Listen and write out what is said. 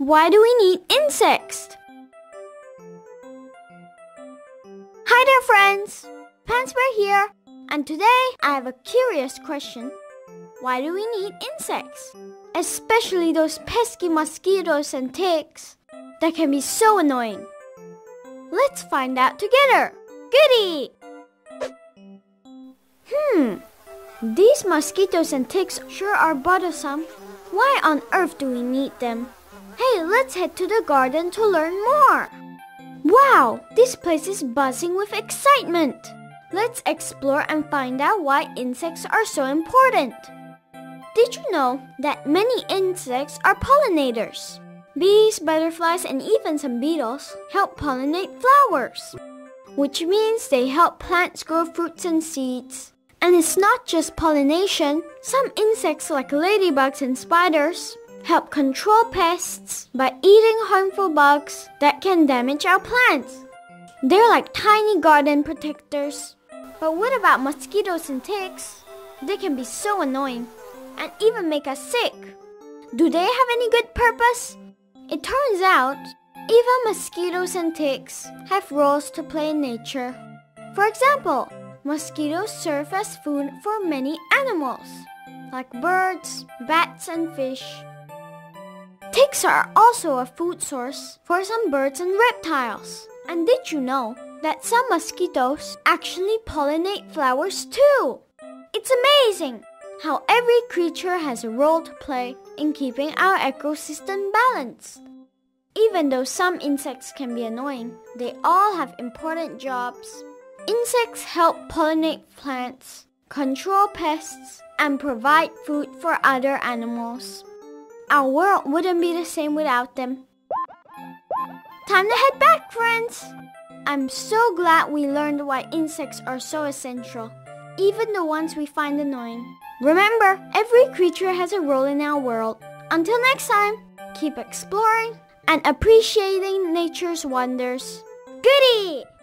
Why do we need insects? Hi there, friends! Pansper here, and today I have a curious question. Why do we need insects? Especially those pesky mosquitoes and ticks that can be so annoying. Let's find out together! Goody! These mosquitoes and ticks sure are bothersome. Why on earth do we need them? Hey, let's head to the garden to learn more. Wow, this place is buzzing with excitement. Let's explore and find out why insects are so important. Did you know that many insects are pollinators? Bees, butterflies, and even some beetles help pollinate flowers, which means they help plants grow fruits and seeds. And it's not just pollination. Some insects like ladybugs and spiders help control pests by eating harmful bugs that can damage our plants. They're like tiny garden protectors. But what about mosquitoes and ticks? They can be so annoying and even make us sick. Do they have any good purpose? It turns out, even mosquitoes and ticks have roles to play in nature. For example, mosquitoes serve as food for many animals, like birds, bats, and fish. Ticks are also a food source for some birds and reptiles. And did you know that some mosquitoes actually pollinate flowers too? It's amazing how every creature has a role to play in keeping our ecosystem balanced. Even though some insects can be annoying, they all have important jobs. Insects help pollinate plants, control pests, and provide food for other animals. Our world wouldn't be the same without them. Time to head back, friends! I'm so glad we learned why insects are so essential, even the ones we find annoying. Remember, every creature has a role in our world. Until next time, keep exploring and appreciating nature's wonders. Goody!